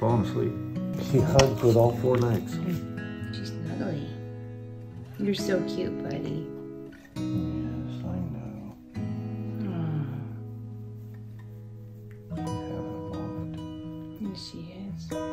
falling asleep. She hugged with all 4 legs. She's snuggly. You're so cute, buddy. Yes, I know. Aww. She's having a moment. Yes, she is.